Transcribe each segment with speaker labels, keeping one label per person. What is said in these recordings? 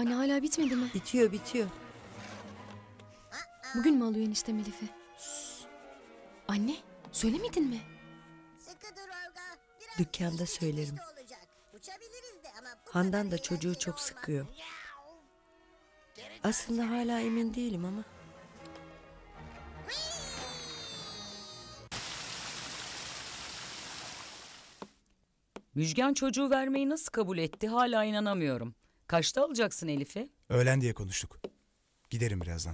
Speaker 1: Anne hala bitmedi mi?
Speaker 2: Bitiyor bitiyor.
Speaker 1: Bugün mü alıyor eniştem Elif'i? Anne söylemedin mi?
Speaker 2: Dükkanda söylerim. Handan da çocuğu çok sıkıyor. Aslında hala emin değilim ama.
Speaker 3: Müjgan çocuğu vermeyi nasıl kabul etti hala inanamıyorum. Kaçta alacaksın Elif'i?
Speaker 4: Öğlen diye konuştuk. Giderim birazdan.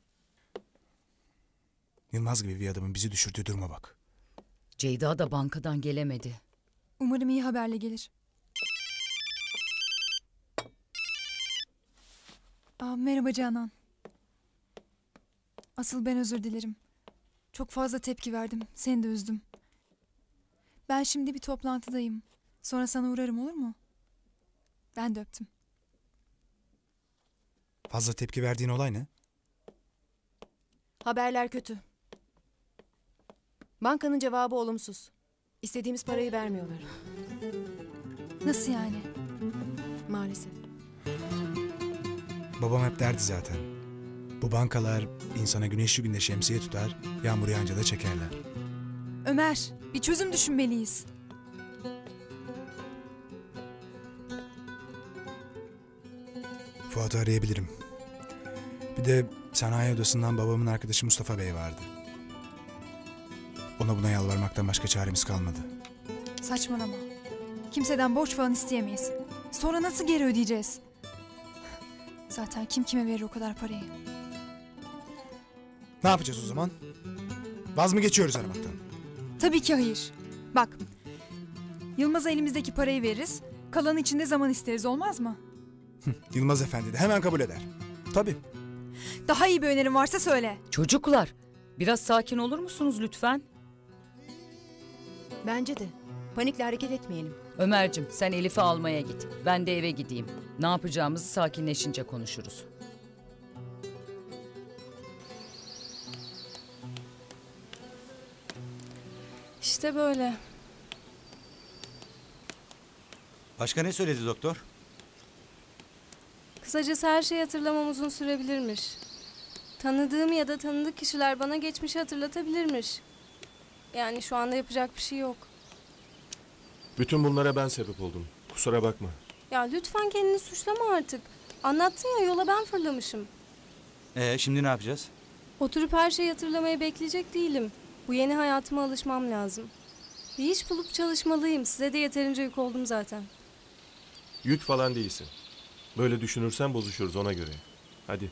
Speaker 4: Yılmaz gibi bir adamın bizi düşürdüğü duruma bak.
Speaker 3: Ceyda da bankadan gelemedi.
Speaker 5: Umarım iyi haberle gelir. Merhaba Canan. Asıl ben özür dilerim. Çok fazla tepki verdim. Seni de üzdüm. Ben şimdi bir toplantıdayım. Sonra sana uğrarım, olur mu? Ben de öptüm.
Speaker 4: Fazla tepki verdiğin olay ne?
Speaker 6: Haberler kötü. Bankanın cevabı olumsuz. İstediğimiz parayı vermiyorlar.
Speaker 5: Nasıl yani?
Speaker 6: Maalesef.
Speaker 4: Babam hep derdi zaten. Bu bankalar insana güneşli günde şemsiye tutar, yağmur yağınca da çekerler.
Speaker 5: Ömer, bir çözüm düşünmeliyiz.
Speaker 4: Fuat'ı arayabilirim. Bir de sanayi odasından babamın arkadaşı Mustafa Bey vardı. Ona buna yalvarmaktan başka çaremiz kalmadı.
Speaker 5: Saçmalama. Kimseden borç falan isteyemeyiz. Sonra nasıl geri ödeyeceğiz? Zaten kim kime verir o kadar parayı?
Speaker 4: Ne yapacağız o zaman? Vaz mı geçiyoruz aramaktan?
Speaker 5: Tabii ki hayır. Bak, Yılmaz'a elimizdeki parayı veririz. Kalan için de zaman isteriz, olmaz mı?
Speaker 4: Yılmaz Efendi de hemen kabul eder. Tabii.
Speaker 5: Daha iyi bir önerin varsa söyle.
Speaker 3: Çocuklar biraz sakin olur musunuz lütfen?
Speaker 6: Bence de. Panikle hareket etmeyelim.
Speaker 3: Ömer'cim sen Elif'i almaya git. Ben de eve gideyim. Ne yapacağımızı sakinleşince konuşuruz.
Speaker 7: İşte böyle.
Speaker 8: Başka ne söyledi doktor?
Speaker 7: Kısacası her şeyi hatırlamam uzun sürebilirmiş. Tanıdığım ya da tanıdık kişiler bana geçmişi hatırlatabilirmiş. Yani şu anda yapacak bir şey yok.
Speaker 9: Bütün bunlara ben sebep oldum. Kusura bakma.
Speaker 7: Ya lütfen kendini suçlama artık. Anlattın ya, yola ben fırlamışım.
Speaker 8: Şimdi ne yapacağız?
Speaker 7: Oturup her şeyi hatırlamaya bekleyecek değilim. Bu yeni hayatıma alışmam lazım. Bir iş bulup çalışmalıyım. Size de yeterince yük oldum zaten.
Speaker 9: Yük falan değilsin. Böyle düşünürsen bozuşuruz, ona göre. Hadi.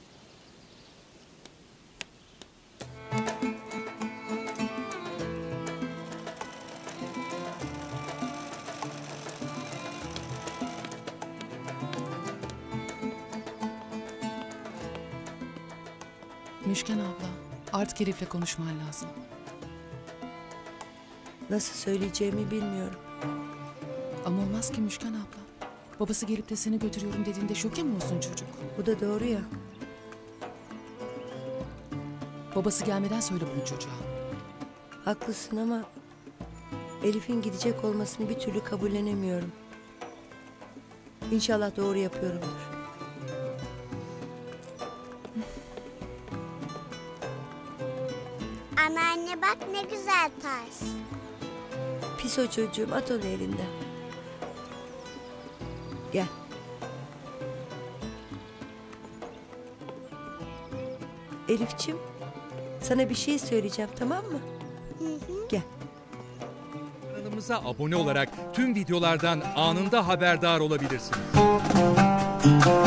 Speaker 10: Müşken abla, artık Elif'le konuşman lazım.
Speaker 2: Nasıl söyleyeceğimi bilmiyorum.
Speaker 10: Ama olmaz ki Müşken abla. Babası gelip de seni götürüyorum dediğinde şoke mi olsun çocuk?
Speaker 2: Bu da doğru ya.
Speaker 10: Babası gelmeden söyle bunu çocuğa.
Speaker 2: Haklısın ama Elif'in gidecek olmasını bir türlü kabullenemiyorum. İnşallah doğru yapıyorumdur.
Speaker 11: Anneanne bak ne güzel taş.
Speaker 2: Pis o çocuğum, at onu elinden. Gel. Elif'ciğim, sana bir şey söyleyeceğim, tamam mı? Gel.
Speaker 12: Kanalımıza abone olarak tüm videolardan anında haberdar olabilirsiniz.